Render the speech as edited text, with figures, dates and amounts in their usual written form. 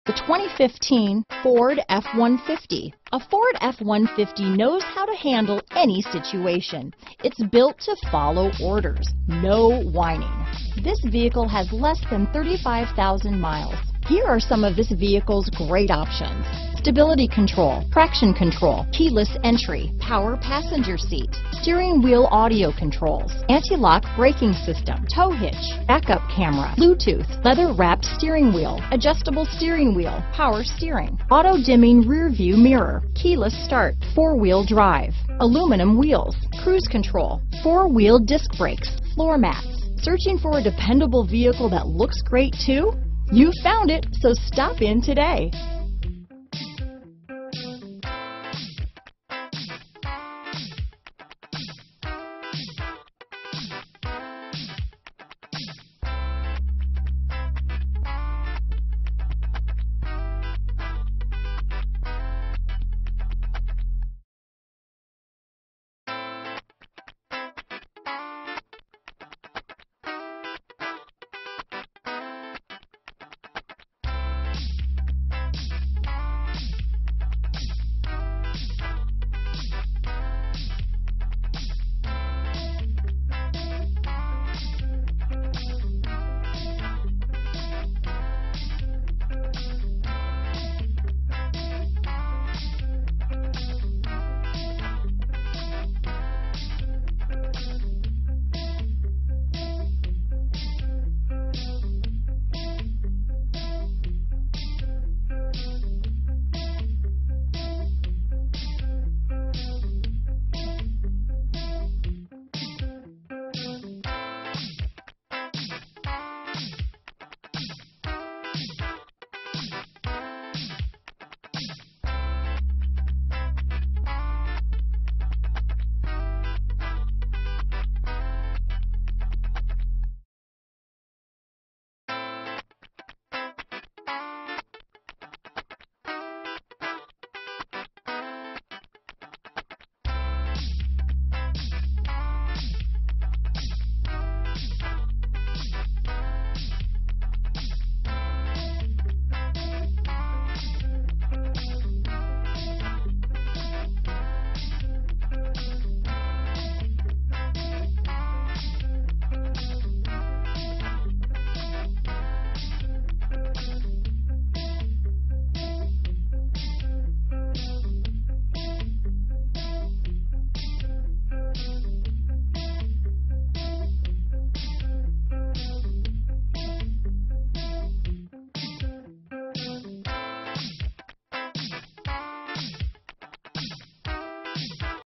The 2015 Ford F-150. A Ford F-150 knows how to handle any situation. It's built to follow orders, no whining. This vehicle has less than 35,000 miles. Here are some of this vehicle's great options: stability control, traction control, keyless entry, power passenger seat, steering wheel audio controls, anti-lock braking system, tow hitch, backup camera, Bluetooth, leather-wrapped steering wheel, adjustable steering wheel, power steering, auto-dimming rear view mirror, keyless start, four-wheel drive, aluminum wheels, cruise control, four-wheel disc brakes, floor mats. Searching for a dependable vehicle that looks great too? You found it, so stop in today.